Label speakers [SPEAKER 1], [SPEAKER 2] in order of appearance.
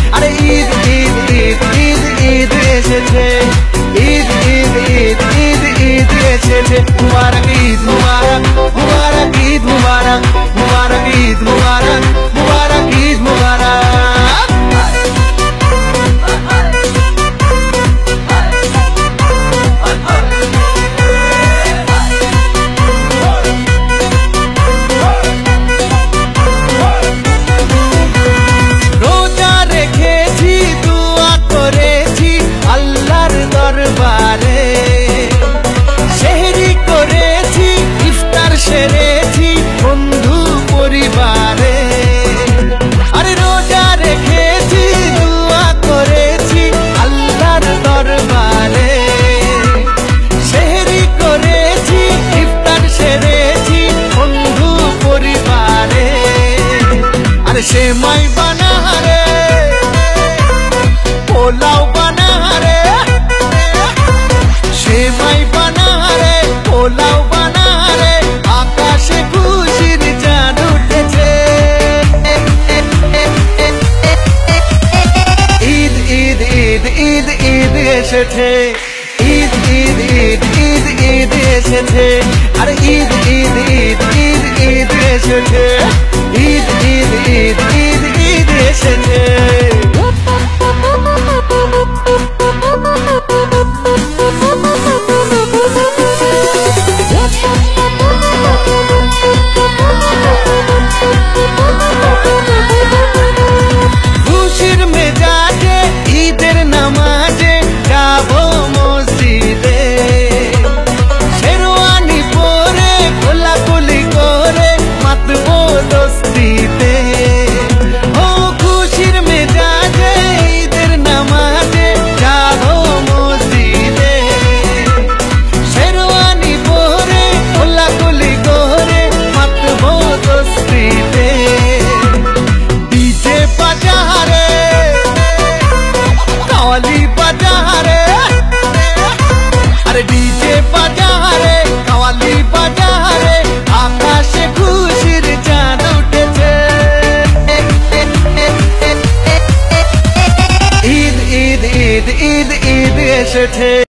[SPEAKER 1] আরে ঈদ ঈদ ঈদ ঈদ ঈদ এসেছে, ঈদ ঈদ ঈদ ঈদ ঈদ এসেছে। মুবারক ঈদ মুবারক, মুবারক ঈদ মুবারক, মুবারক ঈদ মুবারক, মুবারক ঈদ মুবারক। রোজা রেখেছি, দোয়া করেছি আল্লাহর দরবারে, সেহরি করেছি, ইফতার সেরেছি বন্ধু পরিবারে। আরে রোজা রেখেছি, দোয়া করেছি আল্লাহর দরবারে, সেহরি করেছি, ইফতার সেরেছি বন্ধু পরিবারে। আরে সেমাই বানা রে, পোলাও বানা রে, সেমাই বানা রে, পোলাও বানা রে, আকাশে খুশির চাঁদ উঠেছে। ঈদ ঈদ ঈদ ঈদ ঈদ এসেছে, ঈদ ঈদ ঈদ ঈদ ঈদ এসেছে। আরে ঈদ ঈদ ঈদ ঈদ ঈদ এসেছে, ঈদ ঈদ ঈদ ঈদ ঈদ এসেছে। খুশির মেজাজে ঈদের নামাজে যাবো মসজিদে, শেরওয়ানি পরে কোলাকুলি করে মাতবো দোস্তিতে। ও খুশির মেজাজে ঈদের নামাজে যাবো মসজিদে, শেরওয়ানি পরে কোলাকুলি করে মাতবো দোস্তিতে। ডিজে বাজারে, কাওয়ালি বাজারে, আরে ডিজে বাজারে, কাওয়ালি বাজারে, আকাশে খুশির চাঁদ উঠেছে। ঈদ ঈদ ঈদ ঈদ ঈদ এসেছে।